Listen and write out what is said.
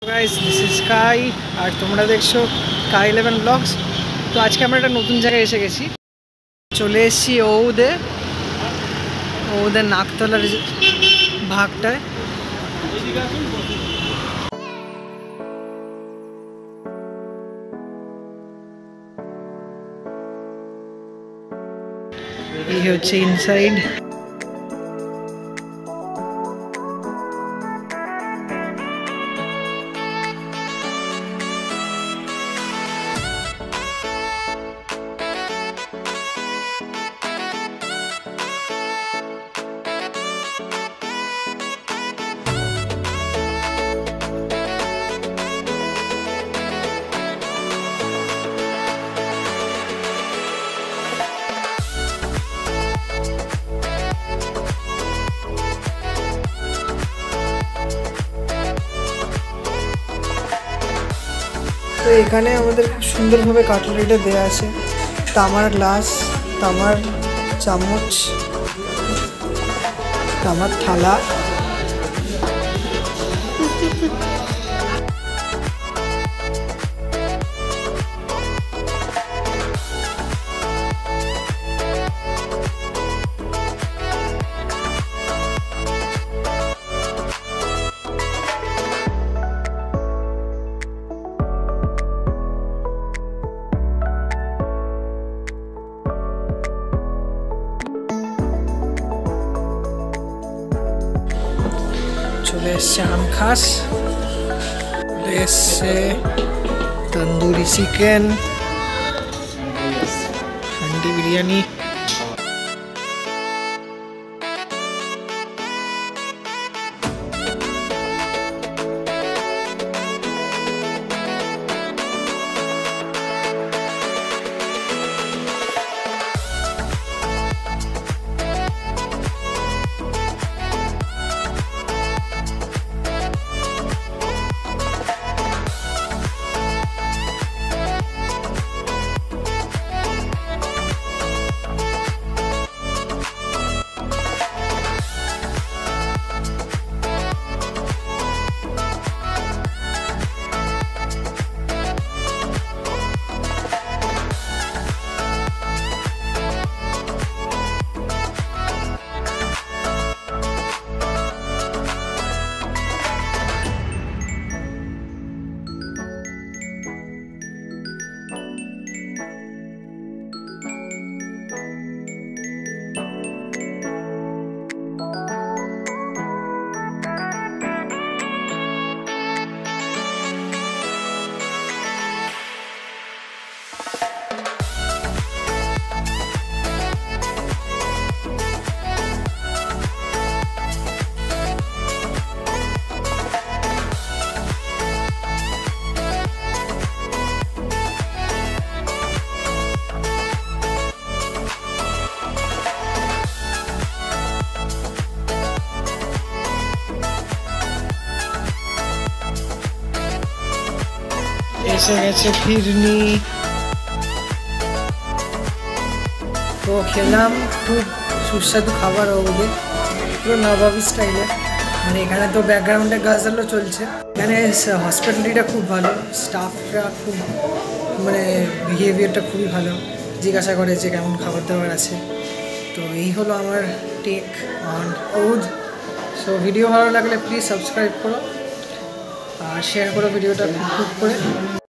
Guys this is काई और তোমরা দেখছো কাই 11 ব্লগস। তো আজকে আমরা একটা নতুন জায়গায় এসে গেছি, চলে এসেছি ওদের নাকতলার ভাগটায়। এই হচ্ছে ইনসাইড। তো এখানে আমাদের খুব সুন্দরভাবে কাটলেরিটা দেওয়া আছে, তামার গ্লাস, তামার চামচ, তামার থালা। চলে এসছে আম খাস, চলে এসছে তন্দুরি চিকেন, হান্ডি বিরিয়ানি। এসে গেছে ফিরনি, তো খেলাম। খুব সুস্বাদু খাবার ওদের, পুরো নবাবি স্টাইলে। মানে এখানে তো ব্যাকগ্রাউন্ডে গাজালও চলছে। এখানে হসপিটালিটিটা খুব ভালো, স্টাফরা খুব মানে বিহেভিয়ারটা খুবই ভালো, জিজ্ঞাসা করে যে কেমন খাবার দাবার আছে। তো এই হলো আমার টেক অন ঔধ। সো ভিডিও ভালো লাগলে প্লিজ সাবস্ক্রাইব করো আর শেয়ার করো ভিডিওটা খুব করে।